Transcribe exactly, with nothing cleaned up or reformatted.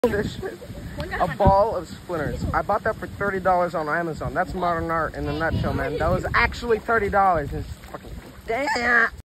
This shit. A ball of splinters. I bought that for thirty dollars on Amazon. That's modern art in a nutshell, man. That was actually thirty dollars. It's fucking damn.